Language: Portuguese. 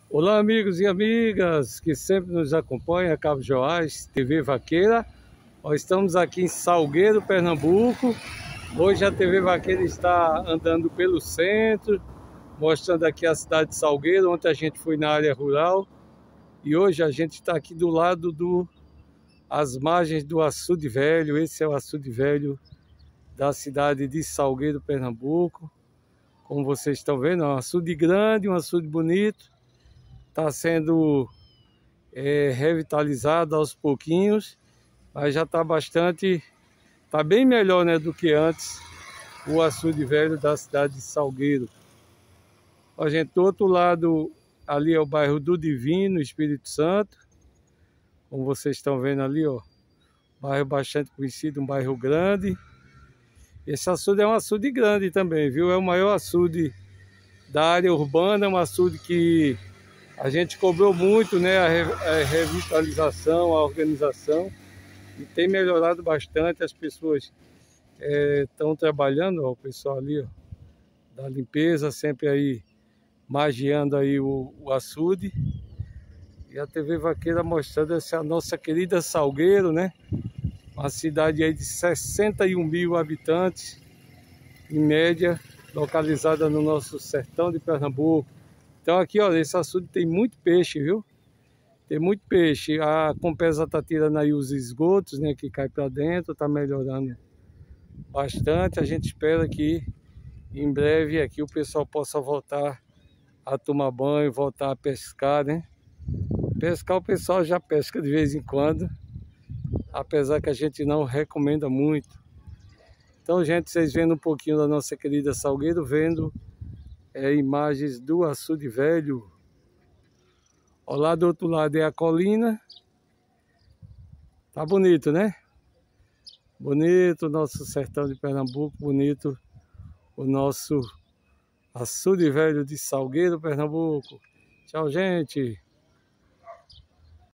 Olá, amigos e amigas que sempre nos acompanham, Cabo Joás, TV Vaqueira. Nós estamos aqui em Salgueiro, Pernambuco. Hoje a TV Vaqueira está andando pelo centro, mostrando aqui a cidade de Salgueiro. Ontem a gente foi na área rural e hoje a gente está aqui do lado às margens do Açude Velho. Esse é o Açude Velho da cidade de Salgueiro, Pernambuco. Como vocês estão vendo, é um açude grande, um açude bonito. Está sendo revitalizado aos pouquinhos, mas já está está bem melhor, né, do que antes o açude velho da cidade de Salgueiro. Ó, gente, do outro lado ali é o bairro do Divino, Espírito Santo. Como vocês estão vendo ali, ó, bairro bastante conhecido, um bairro grande. Esse açude é um açude grande também, viu? É o maior açude da área urbana, um açude que a gente cobrou muito, né, a revitalização, a organização, e tem melhorado bastante. As pessoas estão trabalhando, ó, o pessoal ali, ó, da limpeza, sempre aí magiando aí o açude. E a TV Vaqueira mostrando essa nossa querida Salgueiro, né, uma cidade aí de 61 mil habitantes, em média, localizada no nosso sertão de Pernambuco. Então aqui, olha, esse açude tem muito peixe, viu? Tem muito peixe. A Compesa está tirando aí os esgotos, né, que cai para dentro, está melhorando bastante. A gente espera que em breve aqui o pessoal possa voltar a tomar banho, voltar a pescar, né? Pescar o pessoal já pesca de vez em quando, apesar que a gente não recomenda muito. Então, gente, vocês vendo um pouquinho da nossa querida Salgueiro, vendo imagens do açude velho. Ó, lá do outro lado é a colina. Tá bonito, né? Bonito o nosso sertão de Pernambuco, bonito o nosso açude velho de Salgueiro, Pernambuco. Tchau, gente!